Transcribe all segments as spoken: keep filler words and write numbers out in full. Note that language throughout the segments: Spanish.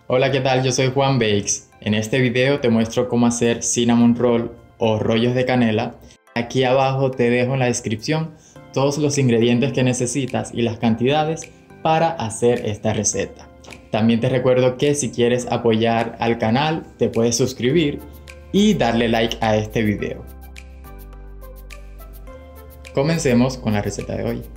Hola, ¿qué tal? Yo soy Juan Bakes. En este video te muestro cómo hacer cinnamon roll o rollos de canela. Aquí abajo te dejo en la descripción todos los ingredientes que necesitas y las cantidades para hacer esta receta. También te recuerdo que si quieres apoyar al canal te puedes suscribir y darle like a este video. Comencemos con la receta de hoy.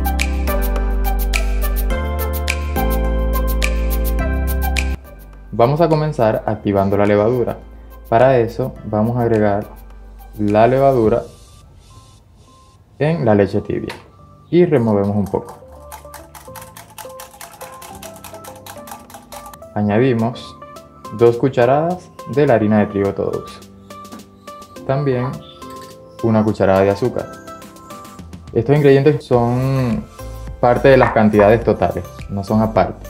Vamos a comenzar activando la levadura. Para eso vamos a agregar la levadura en la leche tibia y removemos un poco. Añadimos dos cucharadas de la harina de trigo todo uso. También una cucharada de azúcar. Estos ingredientes son parte de las cantidades totales, no son aparte.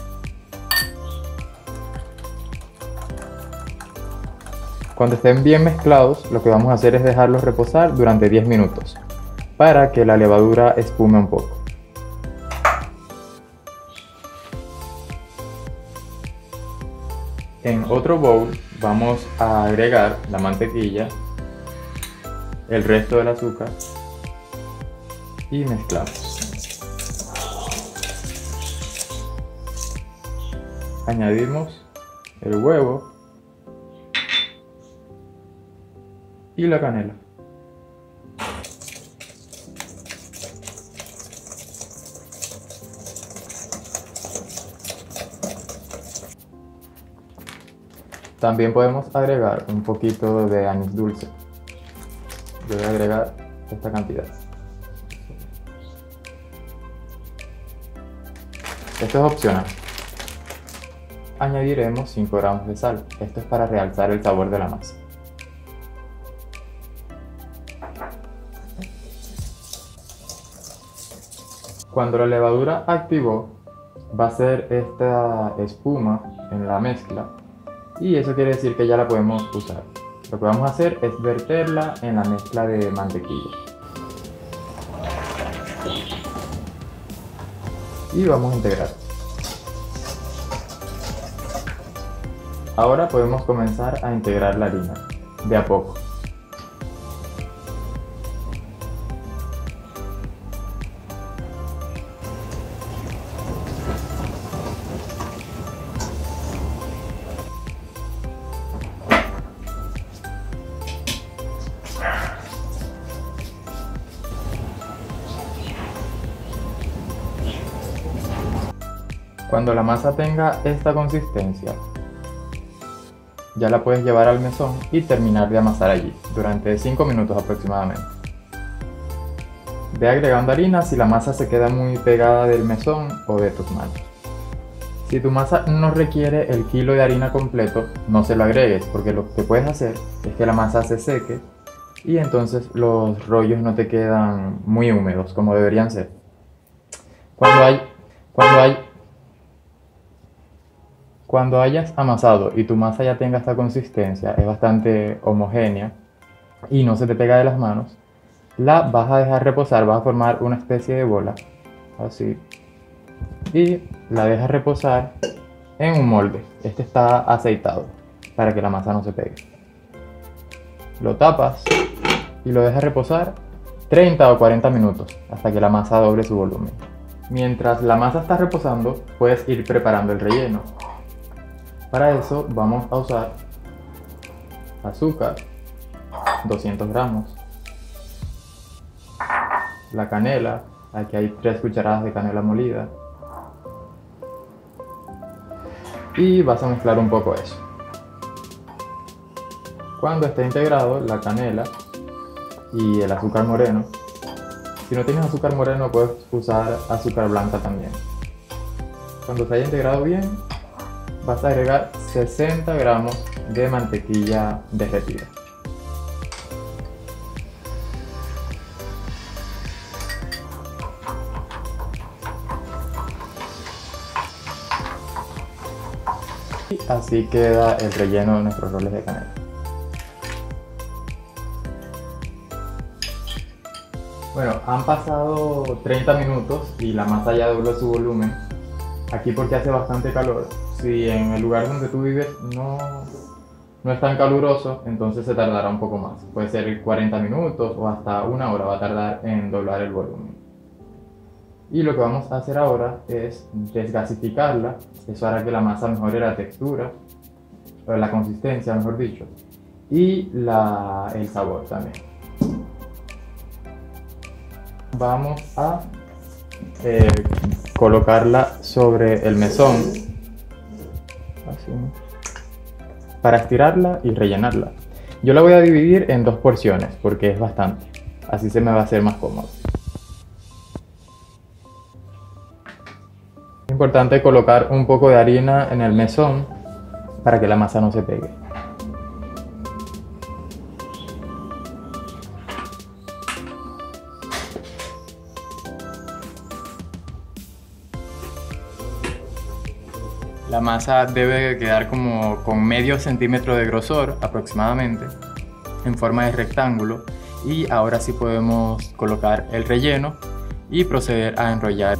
Cuando estén bien mezclados, lo que vamos a hacer es dejarlos reposar durante diez minutos para que la levadura espume un poco. En otro bowl vamos a agregar la mantequilla, el resto del azúcar y mezclamos. Añadimos el huevo y la canela. También podemos agregar un poquito de anís dulce. Yo voy a agregar esta cantidad. Esto es opcional. Añadiremos cinco gramos de sal. Esto es para realzar el sabor de la masa. Cuando la levadura activó, va a hacer esta espuma en la mezcla y eso quiere decir que ya la podemos usar. Lo que vamos a hacer es verterla en la mezcla de mantequilla. Y vamos a integrar. Ahora podemos comenzar a integrar la harina, de a poco. Cuando la masa tenga esta consistencia, ya la puedes llevar al mesón y terminar de amasar allí, durante cinco minutos aproximadamente. Ve agregando harina si la masa se queda muy pegada del mesón o de tus manos. Si tu masa no requiere el kilo de harina completo, no se lo agregues, porque lo que puedes hacer es que la masa se seque y entonces los rollos no te quedan muy húmedos como deberían ser. Cuando hay, cuando hay Cuando hayas amasado y tu masa ya tenga esta consistencia, es bastante homogénea y no se te pega de las manos, la vas a dejar reposar, vas a formar una especie de bola, así, y la dejas reposar en un molde. Este está aceitado para que la masa no se pegue. Lo tapas y lo dejas reposar treinta o cuarenta minutos hasta que la masa doble su volumen. Mientras la masa está reposando, puedes ir preparando el relleno. Para eso vamos a usar azúcar, doscientos gramos, la canela, aquí hay tres cucharadas de canela molida, y vas a mezclar un poco eso. Cuando esté integrado la canela y el azúcar moreno, si no tienes azúcar moreno puedes usar azúcar blanca también. Cuando se haya integrado bien, vas a agregar sesenta gramos de mantequilla derretida. Y así queda el relleno de nuestros roles de canela. Bueno, han pasado treinta minutos y la masa ya dobló su volumen. Aquí, porque hace bastante calor, si en el lugar donde tú vives no, no es tan caluroso, entonces se tardará un poco más. Puede ser cuarenta minutos o hasta una hora va a tardar en doblar el volumen. Y lo que vamos a hacer ahora es desgasificarla. Eso hará que la masa mejore la textura, o la consistencia, mejor dicho, y la, el sabor también. Vamos a eh, colocarla sobre el mesón, así, para estirarla y rellenarla. Yo la voy a dividir en dos porciones porque es bastante, así se me va a hacer más cómodo. Es importante colocar un poco de harina en el mesón para que la masa no se pegue. La masa debe quedar como con medio centímetro de grosor aproximadamente, en forma de rectángulo, y ahora sí podemos colocar el relleno y proceder a enrollar.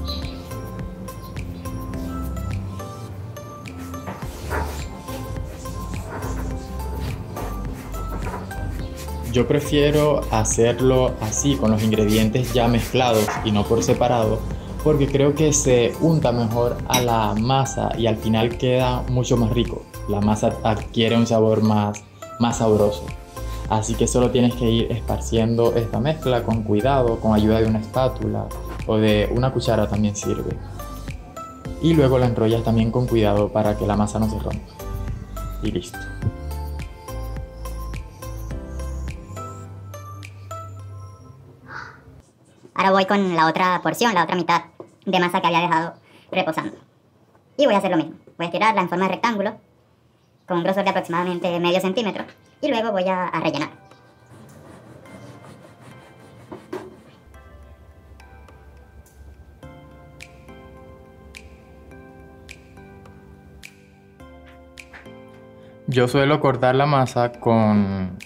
Yo prefiero hacerlo así, con los ingredientes ya mezclados y no por separado, porque creo que se unta mejor a la masa y al final queda mucho más rico. La masa adquiere un sabor más, más sabroso. Así que solo tienes que ir esparciendo esta mezcla con cuidado, con ayuda de una espátula o de una cuchara también sirve. Y luego la enrollas también con cuidado para que la masa no se rompa. Y listo. Ahora voy con la otra porción, la otra mitad de masa que había dejado reposando. Y voy a hacer lo mismo. Voy a estirarla en forma de rectángulo, con un grosor de aproximadamente medio centímetro. Y luego voy a, a rellenar. Yo suelo cortar la masa con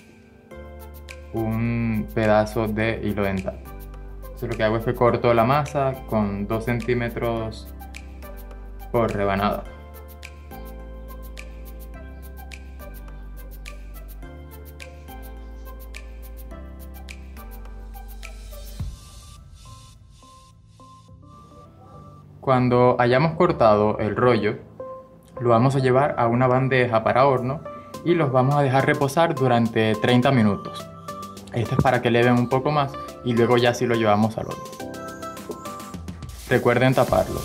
un pedazo de hilo dental. Entonces lo que hago es que corto la masa con dos centímetros por rebanada. Cuando hayamos cortado el rollo, lo vamos a llevar a una bandeja para horno y los vamos a dejar reposar durante treinta minutos. Esto es para que eleven un poco más y luego ya sí lo llevamos al horno. Recuerden taparlo.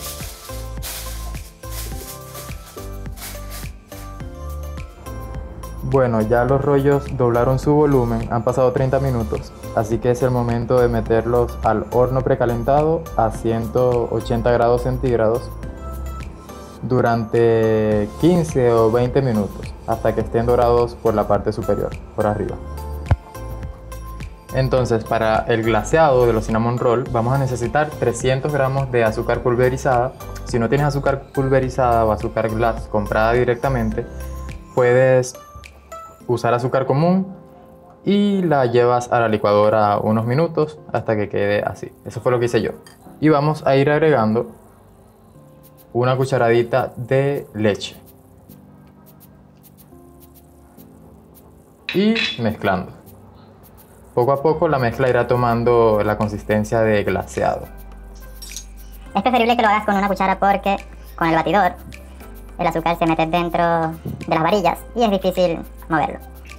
Bueno, ya los rollos doblaron su volumen, han pasado treinta minutos, así que es el momento de meterlos al horno precalentado a ciento ochenta grados centígrados durante quince o veinte minutos, hasta que estén dorados por la parte superior, por arriba. Entonces, para el glaseado de los cinnamon roll vamos a necesitar trescientos gramos de azúcar pulverizada. Si no tienes azúcar pulverizada o azúcar glass comprada directamente, puedes usar azúcar común y la llevas a la licuadora unos minutos hasta que quede así. Eso fue lo que hice yo. Y vamos a ir agregando una cucharadita de leche y mezclando. Poco a poco la mezcla irá tomando la consistencia de glaseado. Es preferible que lo hagas con una cuchara porque con el batidor el azúcar se mete dentro de las varillas y es difícil moverlo.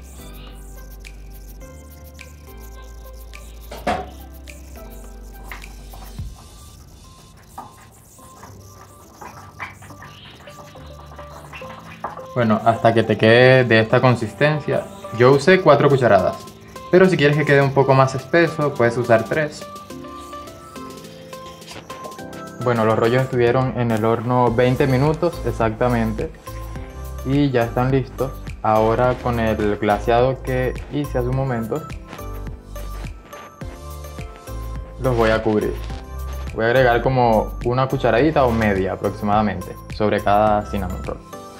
Bueno, hasta que te quede de esta consistencia, yo usé cuatro cucharadas. Pero si quieres que quede un poco más espeso, puedes usar tres. Bueno, los rollos estuvieron en el horno veinte minutos exactamente y ya están listos. Ahora con el glaseado que hice hace un momento, los voy a cubrir. Voy a agregar como una cucharadita o media aproximadamente sobre cada cinnamon roll.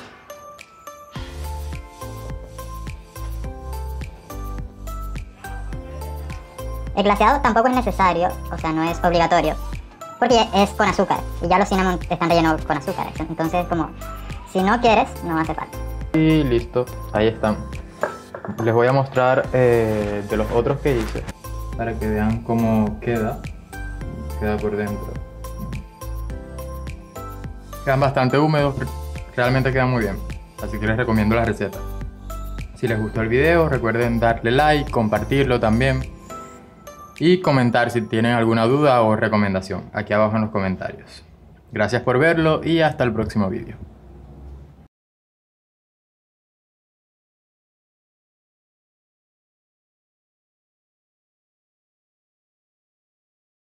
El glaseado tampoco es necesario, o sea, no es obligatorio, porque es con azúcar y ya los cinnamon están rellenos con azúcar. Entonces, como Si no quieres, no hace falta. Y listo, ahí están. Les voy a mostrar eh, de los otros que hice para que vean cómo queda. Queda por dentro. Quedan bastante húmedos, realmente quedan muy bien. Así que les recomiendo la receta. Si les gustó el video, recuerden darle like, compartirlo también. Y comentar si tienen alguna duda o recomendación aquí abajo en los comentarios. Gracias por verlo y hasta el próximo video.